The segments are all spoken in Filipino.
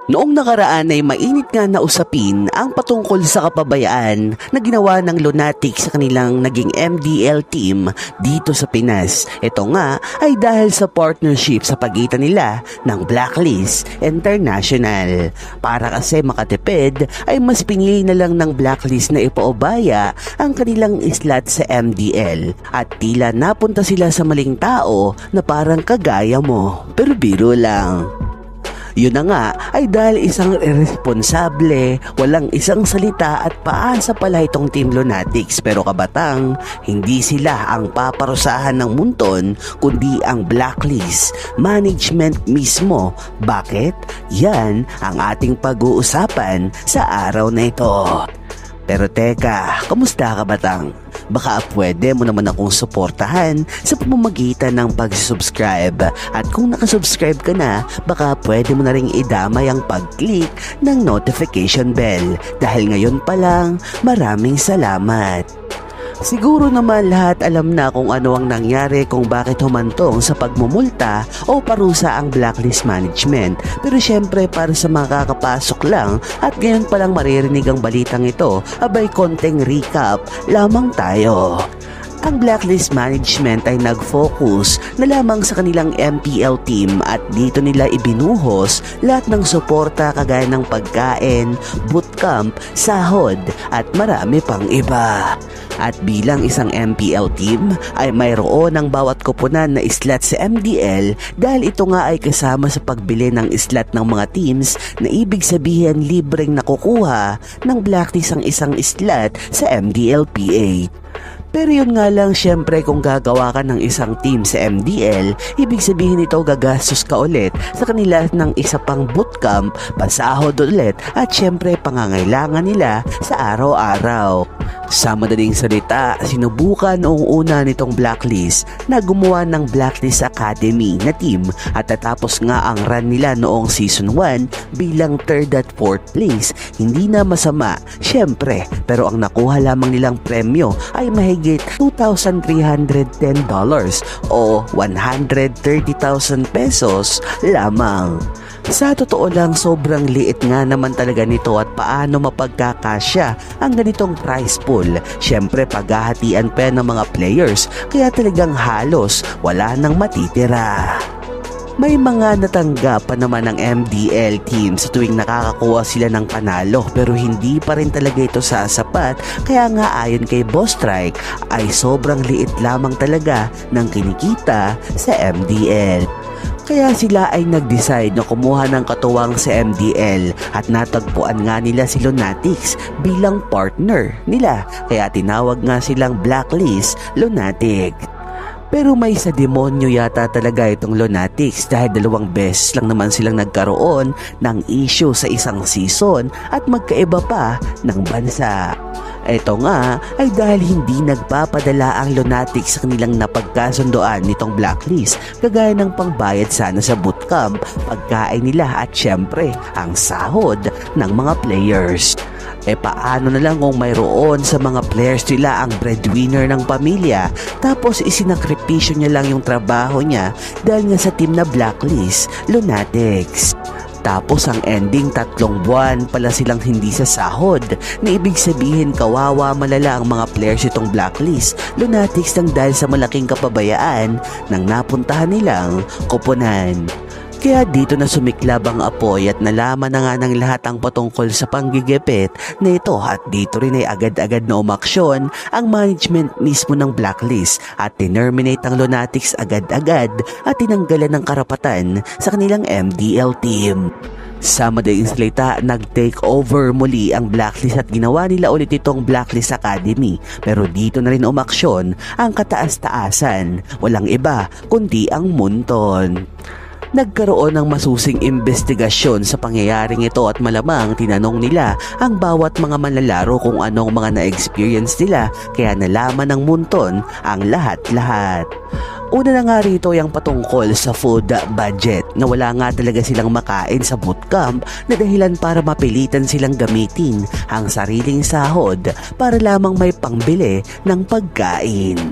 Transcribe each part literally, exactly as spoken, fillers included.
Noong nakaraan ay mainit nga na usapin ang patungkol sa kapabayaan na ginawa ng Lunatic sa kanilang naging M D L team dito sa Pinas. Ito nga ay dahil sa partnership sa pagitan nila ng Blacklist International. Para kasi makatipid ay mas pinili na lang ng Blacklist na ipaubaya ang kanilang slot sa M D L at tila napunta sila sa maling tao na parang kagaya mo. Pero biro lang. Yun na nga ay dahil isang irresponsable, walang isang salita at paasa pala itong Team Lunatics. Pero kabatang, hindi sila ang paparusahan ng munton kundi ang Blacklist management mismo. Bakit? Yan ang ating pag-uusapan sa araw na ito. Pero teka, kamusta ka batang? Baka pwede mo naman akong suportahan sa pamamagitan ng pag-subscribe. At kung nakasubscribe ka na, baka pwede mo na ring idamay ang pag-click ng notification bell. Dahil ngayon pa lang, maraming salamat. Siguro naman lahat alam na kung ano ang nangyari kung bakit humantong sa pagmumulta o parusa ang Blacklist Management. Pero syempre para sa mga kakapasok lang at ngayon palang maririnig ang balitang ito, abay konting recap lamang tayo. Ang Blacklist Management ay nag-focus na lamang sa kanilang M P L team at dito nila ibinuhos lahat ng suporta kagaya ng pagkain, bootcamp, sahod at marami pang iba. At bilang isang M P L team ay mayroon ng bawat kupunan na slot sa M D L dahil ito nga ay kasama sa pagbili ng slot ng mga teams na ibig sabihin libreng nakukuha ng Blacklist ang isang slot sa M D L P A. Pero yun nga lang, syempre kung gagawa ka ng isang team sa M D L, ibig sabihin ito gagastos ka ulit sa kanila ng isa pang bootcamp, pasahod ulit at syempre pangangailangan nila sa araw-araw. Sa madaling salita, sinubukan noong una nitong Blacklist na gumawa ng Blacklist Academy na team at natapos nga ang run nila noong season one bilang third at fourth place. Hindi na masama, syempre, pero ang nakuha lamang nilang premyo ay mahigit two thousand three hundred ten dollars o one hundred thirty thousand pesos lamang. Sa totoo lang, sobrang liit nga naman talaga nito at paano mapagkakasya ang ganitong prize pool. Syempre paghahatian pa ng mga players kaya talagang halos wala nang matitira. May mga natanggap pa naman ng M D L team sa tuwing nakakakuha sila ng panalo pero hindi pa rin talaga ito sasapat kaya nga ayon kay Boss Strike ay sobrang liit lamang talaga ng kinikita sa M D L. Kaya sila ay nag-decide na kumuha ng katuwang sa M D L at natagpuan nga nila si Lunatics bilang partner nila kaya tinawag nga silang Blacklist Lunatic. Pero may sa demonyo yata talaga itong Lunatics dahil dalawang beses lang naman silang nagkaroon ng issue sa isang season at magkaiba pa ng bansa. Ito nga ay dahil hindi nagpapadala ang Lunatics sa kanilang napagkasundoan nitong Blacklist kagaya ng pangbayad sana sa bootcamp, pagkain nila at syempre ang sahod ng mga players. E paano na lang kung mayroon sa mga players nila ang breadwinner ng pamilya tapos isinakripisyo niya lang yung trabaho niya dahil nga sa team na Blacklist Lunatics. Tapos ang ending tatlong buwan pala silang hindi sa sahod na ibig sabihin kawawa malala ang mga players itong Blacklist Lunatics nang dahil sa malaking kapabayaan ng napuntahan nilang koponan. Kaya dito na sumiklab ang apoy at nalaman na nga ng lahat ang patungkol sa panggigipit na ito at dito rin ay agad-agad na umaksyon ang management mismo ng Blacklist at tinerminate ang Lunatics agad-agad at tinanggalan ng karapatan sa kanilang M D L team. Sa madaling salita, nag-take over muli ang Blacklist at ginawa nila ulit itong Blacklist Academy. Pero dito na rin umaksyon ang kataas-taasan, walang iba kundi ang munton. Nagkaroon ng masusing investigasyon sa pangyayaring ito at malamang tinanong nila ang bawat mga manlalaro kung anong mga na-experience nila kaya nalaman ng munton ang lahat-lahat. Una na nga rito yung patungkol sa food budget na wala nga talaga silang makain sa bootcamp na dahilan para mapilitan silang gamitin ang sariling sahod para lamang may pangbili ng pagkain.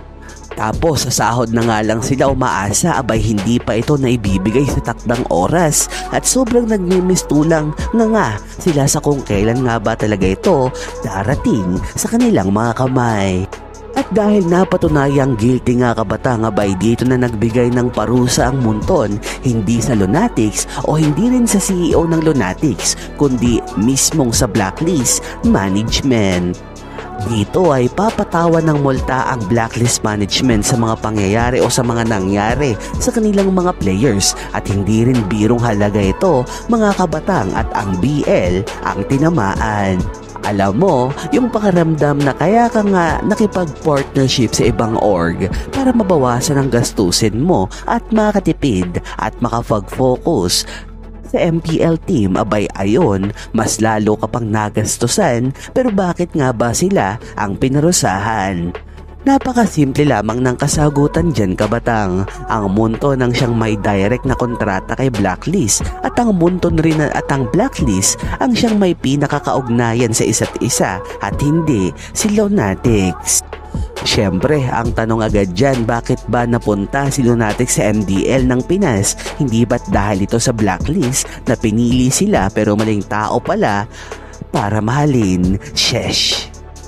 Tapos sa sahod na nga lang sila umaasa, abay hindi pa ito na ibibigay sa takdang oras at sobrang nagmimistulang nga nga sila sa kung kailan nga ba talaga ito darating sa kanilang mga kamay. At dahil napatunayang guilty nga kabatang, abay dito na nagbigay ng parusa ang Munton, hindi sa Lunatics o hindi rin sa C E O ng Lunatics kundi mismong sa Blacklist Management. Dito ay papatawan ng multa ang Blacklist Management sa mga pangyayari o sa mga nangyari sa kanilang mga players at hindi rin birong halaga ito mga kabatang at ang B L ang tinamaan. Alam mo, yung pakaramdam na kaya ka nga nakipag-partnership sa ibang org para mabawasan ang gastusin mo at makatipid at makapag-focus sa M P L team, abay ayon, mas lalo ka pang nagastusan, pero bakit nga ba sila ang pinarusahan? Napakasimple lamang ng kasagutan dyan kabatang. Ang Munton ang siyang may direct na kontrata kay Blacklist at ang Munton rin at ang Blacklist ang siyang may pinakakaugnayan sa isa't isa at hindi si Lunatics. Siyempre, ang tanong agad dyan, bakit ba napunta si Lunatics sa M D L ng Pinas? Hindi ba't dahil ito sa Blacklist na pinili sila pero maling tao pala para mahalin? Shesh!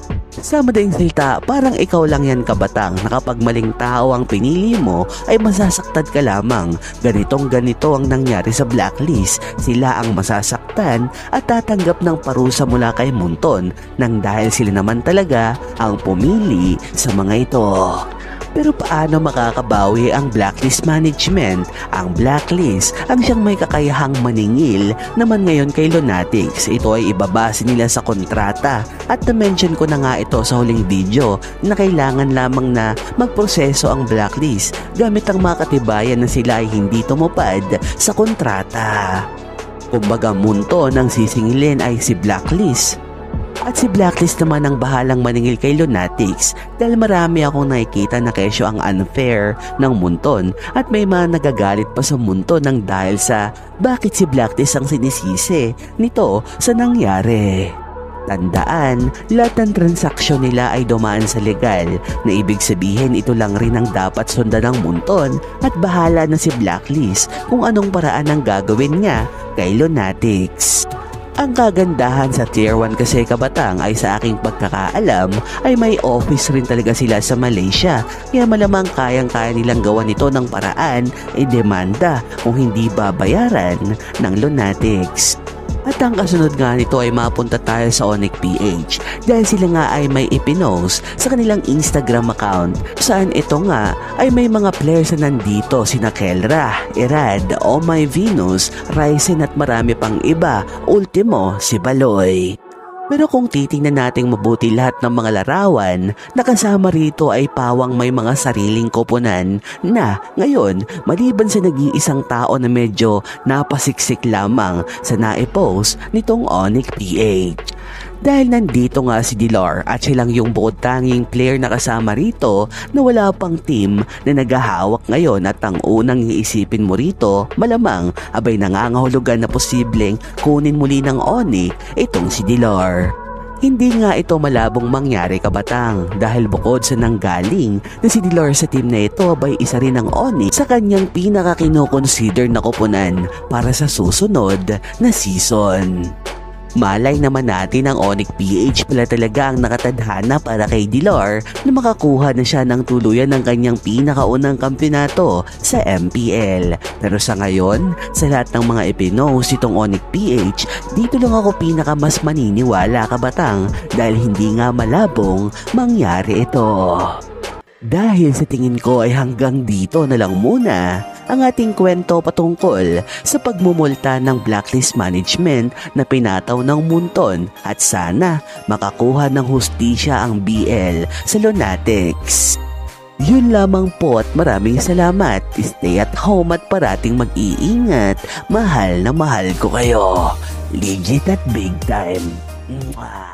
Sa madaling salita, parang ikaw lang yan kabatang na kapag maling tao ang pinili mo ay masasaktan ka lamang. Ganitong ganito ang nangyari sa Blacklist. Sila ang masasaktan at tatanggap ng parusa mula kay Munton nang dahil sila naman talaga ang pumili sa mga ito. Pero paano makakabawi ang Blacklist Management? Ang Blacklist ang siyang may kakayahang maningil naman ngayon kay Lunatics. Ito ay ibabase nila sa kontrata at na-mention ko na nga ito sa huling video na kailangan lamang na magproseso ang Blacklist gamit ang mga katibayan na sila ay hindi tumupad sa kontrata. Kumbaga Munton ang sisingilin ay si Blacklist. At si Blacklist naman ang bahalang maningil kay Lunatics dahil marami akong nakikita na kesyo ang unfair ng Munton at may mga nagagalit pa sa Munton ng dahil sa bakit si Blacklist ang sinisisi nito sa nangyari. Tandaan, lahat ng transaksyon nila ay dumaan sa legal na ibig sabihin ito lang rin ang dapat sundan ng Munton at bahala na si Blacklist kung anong paraan ang gagawin niya kay Lunatics. Ang kagandahan sa Tier one kasi kabatang ay sa aking pagkakaalam ay may office rin talaga sila sa Malaysia kaya malamang kayang-kaya nilang gawa nito ng paraan ay demanda kung hindi babayaran ng Lunatics. At ang kasunod nga nito ay mapunta tayo sa Onyx P H dahil sila nga ay may ipinost sa kanilang Instagram account saan ito nga ay may mga players na nandito sina Kelra, Irad, Oh My Venus, Ryzen at marami pang iba, ultimo si Baloy. Pero kung titingnan nating mabuti lahat ng mga larawan, nakasama rito ay pawang may mga sariling koponan na ngayon maliban sa nag-iisang tao na medyo napasiksik lamang sa naipost nitong Onyx P H. Dahil nandito nga si Dilar at silang yung bukod tanging player na kasama rito na wala pang team na naghahawak ngayon at ang unang iisipin mo rito malamang abay nangangahulugan na posibleng kunin muli ng Onyx itong si Dilar. Hindi nga ito malabong mangyari kabatang dahil bukod sa nanggaling na si Dilar sa team na ito abay isa rin ang Onyx sa kanyang pinaka-kinoconsider na koponan para sa susunod na season. Malay naman natin ang Onyx P H pala talaga ang nakatadhana para kay Dilar na makakuha na siya ng tuluyan ng kanyang pinakaunang kampyonato sa M P L. Pero sa ngayon, sa lahat ng mga ipinost itong Onyx P H, dito lang ako pinaka mas maniniwala kabatang dahil hindi nga malabong mangyari ito. Dahil sa tingin ko ay hanggang dito na lang muna ang ating kwento patungkol sa pagmumulta ng Blacklist Management na pinataw ng Munton at sana makakuha ng hustisya ang B L sa Lunatics. Yun lamang po at maraming salamat. Stay at home at parating mag-iingat. Mahal na mahal ko kayo. Legit at big time. Mwah.